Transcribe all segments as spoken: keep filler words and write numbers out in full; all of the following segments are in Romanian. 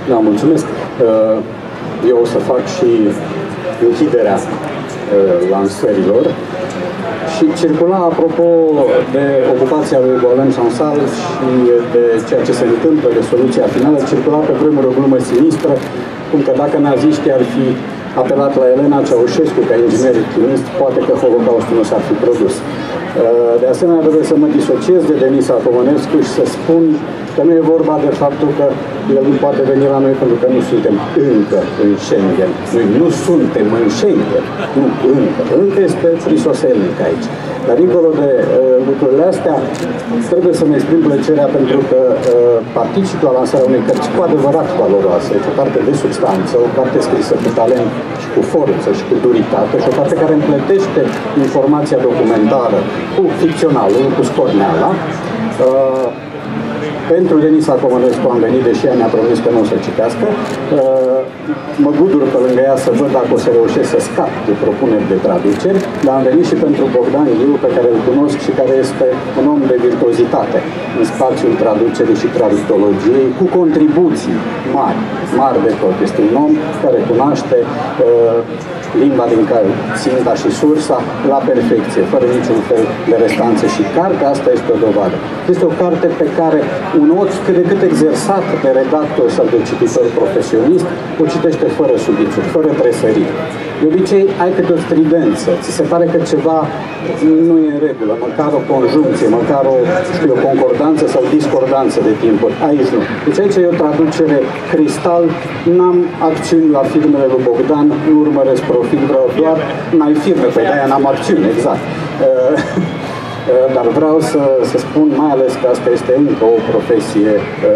Da, mulțumesc. Eu o să fac și închiderea lansărilor. Și circula, apropo de ocupația lui Boalem Sansal și de ceea ce se întâmplă, de soluția finală, circula pe vremuri o glumă sinistră, cum că dacă naziștii ar fi apelat la Elena Ceaușescu ca inginer chimist, poate că Holocaustul nu s-ar fi produs. De asemenea, trebuie să mă disociez de Denis Acomănescu și să spun că nu e vorba de faptul că el nu poate veni la noi pentru că nu suntem încă în Schengen. Noi nu suntem în Schengen, nu încă. Încă este frisoselnic aici. Dar dincolo de uh, lucrurile astea, trebuie să-mi exprim plăcerea pentru că uh, particip la lansarea unei cărți cu adevărat valoroase, o carte de substanță, o carte scrisă cu talent și cu forță și cu duritate și o carte care împletește informația documentară cu ficționalul, cu scorneala. Uh, Pentru Denis Acomănescu am venit, deși ea mi-a promis că nu o să citească. Mă bucur pe lângă ea să văd dacă o să reușesc să scap de propuneri de traduceri, dar am venit și pentru Bogdan Ghiu, pe care îl cunosc și care este un om de virtuozitate în spațiul traducerii și traductologiei, cu contribuții mari, mari de tot. Este un om care cunoaște uh, limba din care ținta și sursa la perfecție, fără niciun fel de restanțe. Și cartea asta este o dovadă. Este o carte pe care un ochi cât de cât exersat de redactor sau de cititor profesionist o citește fără subițuri, fără tresării. De obicei ai câte o stridență, ți se pare că ceva nu e în regulă, măcar o conjuncție, măcar o, știu, o concordanță sau discordanță de timpuri. Aici nu. Deci aici e o traducere cristal, n-am acțiuni la firmele lui Bogdan, nu urmăresc profit, vreau doar, n-ai firme, pe de-aia n-am acțiuni, exact. Dar vreau să, să spun mai ales că asta este încă o profesie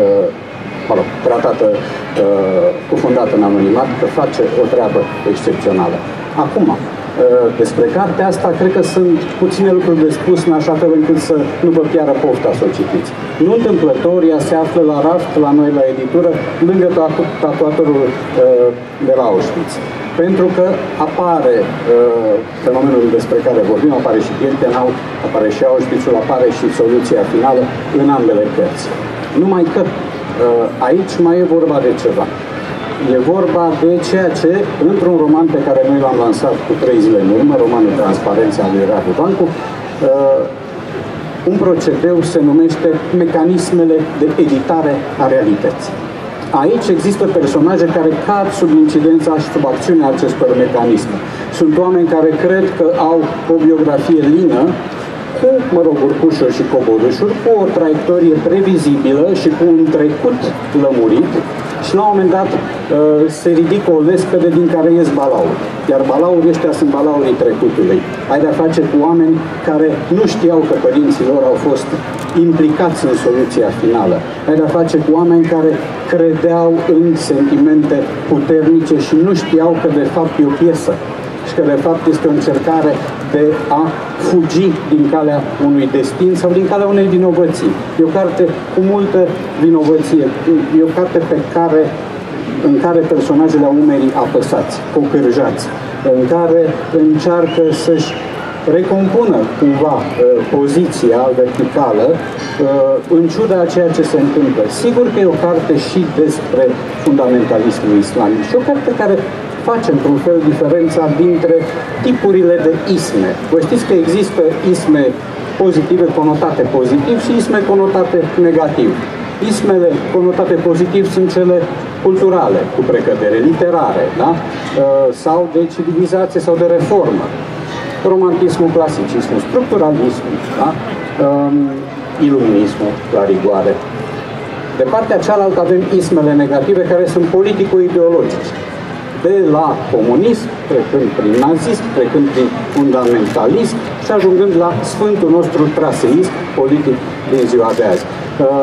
mă rog, tratată, cufundată în anonimat, că face o treabă excepțională. Acum, despre cartea asta, cred că sunt puține lucruri de spus în așa fel încât să nu vă piară pofta să o citiți. Nu întâmplător, ea se află la raft, la noi la editură, lângă tatuatorul de la Auschwitz. Pentru că apare uh, fenomenul despre care vorbim, apare și Birkenau, apare și Auschwitz-ul, apare și soluția finală în ambele cărți. Numai că uh, aici mai e vorba de ceva. E vorba de ceea ce, într-un roman pe care noi l-am lansat cu trei zile în urmă, romanul Transparența lui Radu Vancu, uh, un procedeu se numește Mecanismele de editare a realității. Aici există personaje care cad sub incidența și sub acțiunea acestor mecanisme. Sunt oameni care cred că au o biografie lină, cu, mă rog, urcușuri și coborâșuri, cu o traiectorie previzibilă și cu un trecut lămurit și la un moment dat se ridică o lespede din care ies balauri. Iar balaurii ăștia sunt balaurii trecutului. Ai de-a face cu oameni care nu știau că părinții lor au fost implicați în soluția finală. Ai de-a face cu oameni care credeau în sentimente puternice și nu știau că de fapt e o piesă și că de fapt este o încercare de a fugi din calea unui destin sau din calea unei vinovății. E o carte cu multă vinovăție. E o carte pe care, în care personajele au umerii apăsați, cocârjați, în care încearcă să-și recompună cumva poziția verticală în ciuda a ceea ce se întâmplă. Sigur că e o carte și despre fundamentalismul islamic și o carte care face într-un fel diferența dintre tipurile de isme. Vă știți că există isme pozitive conotate pozitiv și isme conotate negativ. Ismele conotate pozitiv sunt cele culturale, cu precădere, literare, da? Sau de civilizație sau de reformă. Romantismul, clasicismul, structuralismul, da? Iluminismul, la rigoare. De partea cealaltă avem ismele negative care sunt politico-ideologice. De la comunism, trecând prin nazism, trecând prin fundamentalism și ajungând la sfântul nostru traseism politic din ziua de azi.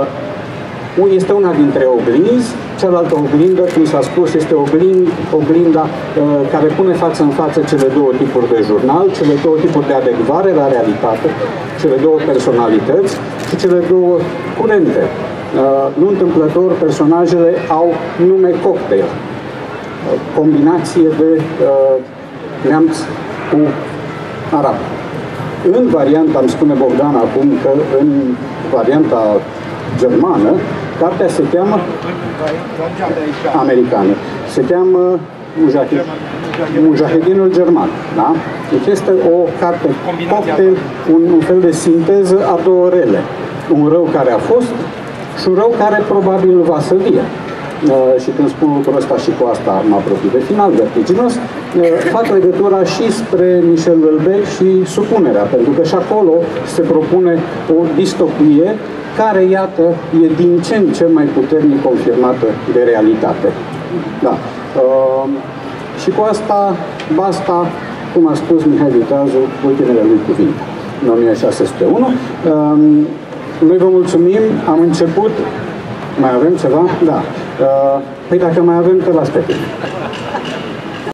Este una dintre oglinzi, cealaltă oglindă, cum s-a spus, este oglind, oglinda care pune față în față cele două tipuri de jurnal, cele două tipuri de adecvare la realitate, cele două personalități și cele două curente. Nu întâmplător, personajele au nume cocktail. Combinație de uh, neamț cu arab. În varianta, îmi spune Bogdan acum că în varianta germană Cartea se cheamă americană. Se cheamă Mujahedinul German. Da? Deci este o carte cocktail, un, un fel de sinteză a două rele. Un rău care a fost și un rău care probabil va să vie. Uh, și când spun lucrul ăsta și cu asta mă apropii de final, vertiginos, uh, fac legătura și spre Michel Houellebecq și Supunerea, pentru că și acolo se propune o distopie care, iată, e din ce în ce mai puternic confirmată de realitate. Da. Uh, și cu asta, basta, cum a spus Mihai Viteazu, ultimele lui cuvinte, în o mie șase sute unu. Uh, noi vă mulțumim, am început. Mai avem ceva? Da. Uh, păi dacă mai avem, te las pe tine.